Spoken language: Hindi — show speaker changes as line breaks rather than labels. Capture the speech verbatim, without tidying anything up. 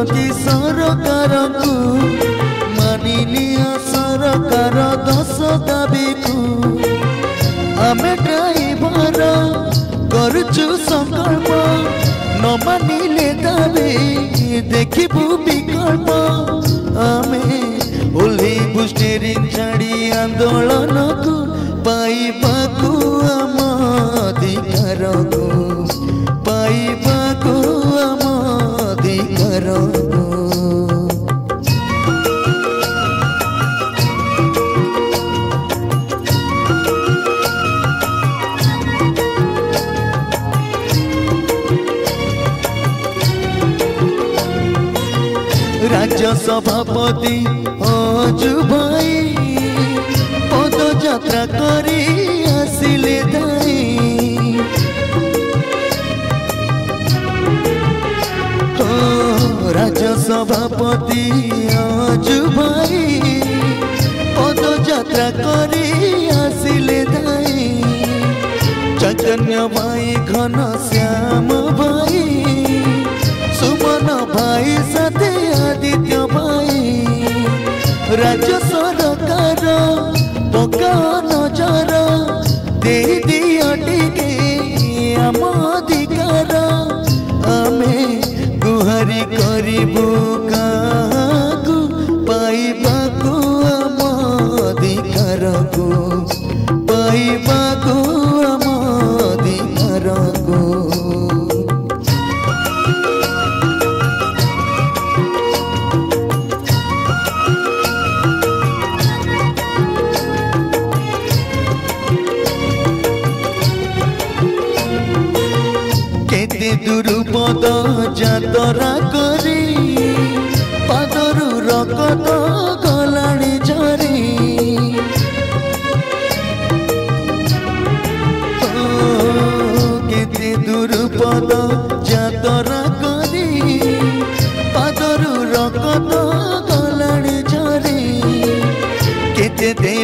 कि सरकार को मानिनी सरकार दस दाबी को आमे ड्राइवर करुचु संकल्प न मानिले दाबी देखिबु विकल्प आमे ओल्हेबु स्टीयरिंग छाड़ी आंदोलन को पाइबाकु आम अधिकार को पाइबाकु आम अधिकार को राज्य सभापति अजु भाई पदयात्रा करी आसिले दाई राज्य सभापति अजु भाई पदयात्रा करी आसिले दाई चैतन्य भाई घनश्याम भाई सुमन भाई साथे आदित्य भाई राज्य सरकार पका नजर दे दिया टिके आम अधिकार आमे गुहारी करिबु काकु पाइबाकु आम अधिकार को पाइबाकु आम अधिकार को दुरुपद जातरा करी पादरु रकत